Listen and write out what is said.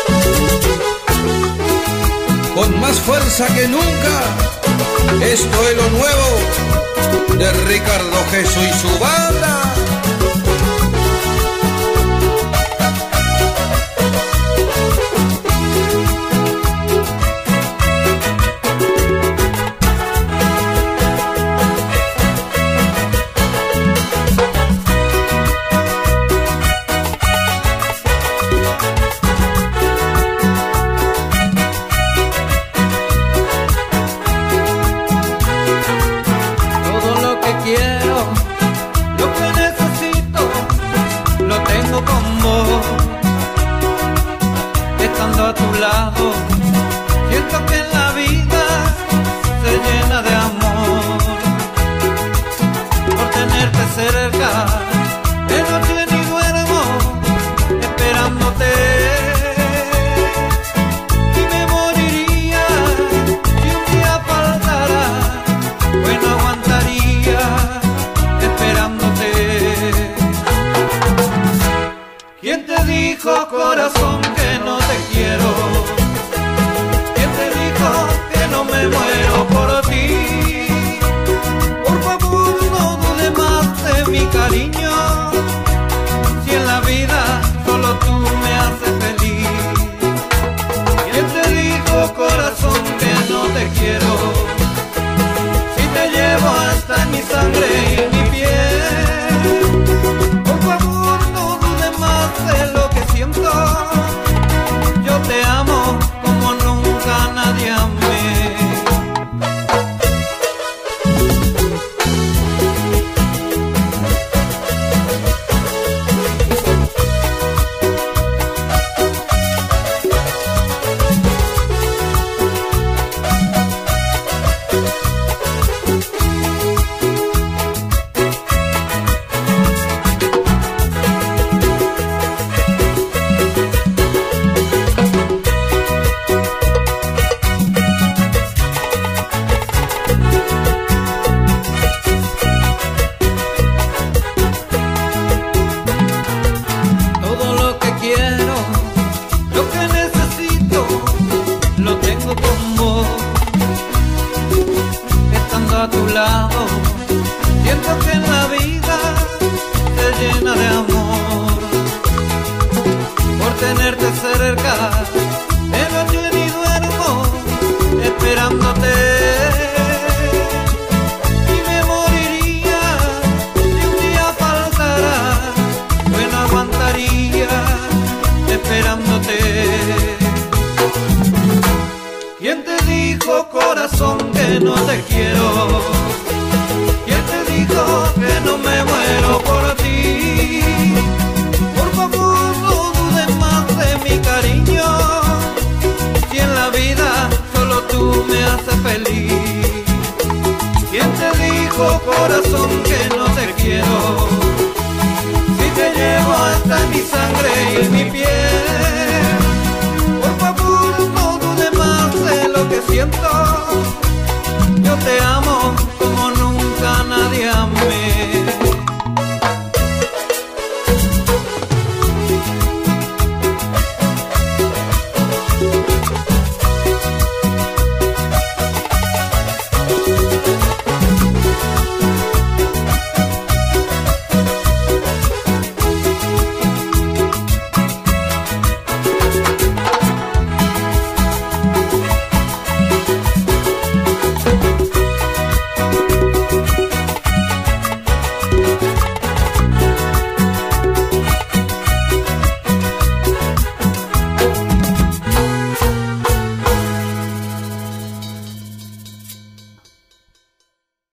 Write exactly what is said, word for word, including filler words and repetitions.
Con más fuerza que nunca, esto es lo nuevo de Ricardo Jesús y su banda. Quiero, lo que necesito, lo tengo con vos. Estando a tu lado, siento que la vida se llena de amor. Por tenerte cerca, de noche ni duermo, esperándote. Y me moriría si un día faltara, bueno, aguantaría esperándote. ¿Quién te dijo, corazón, que no te quiero? ¿Quién te dijo que no me muero por ti? Por favor, no dudes más de mi cariño, si en la vida solo tú me haces feliz. ¿Quién te dijo, corazón, que no te quiero? Si te llevo hasta en mi sangre y mi piel. Por favor, no dudes más de lo que siento. Yo te amo como nunca nadie amé. Lo que necesito, lo tengo con vos. Estando a tu lado, siento que en la vida se llena de amor. Por tenerte cerca, de noche ni duermo, esperándote. Y me moriría si un día faltara, bueno, aguantaría esperándote. ¿Quién te dijo, corazón, que no te quiero? ¿Quién te dijo que no me muero por ti? Por favor, no dudes más de mi cariño, si en la vida solo tú me haces feliz. ¿Quién te dijo, corazón, que no te quiero? Si te llevo hasta en mi sangre y mi piel. Por favor, no dudes más de lo que siento.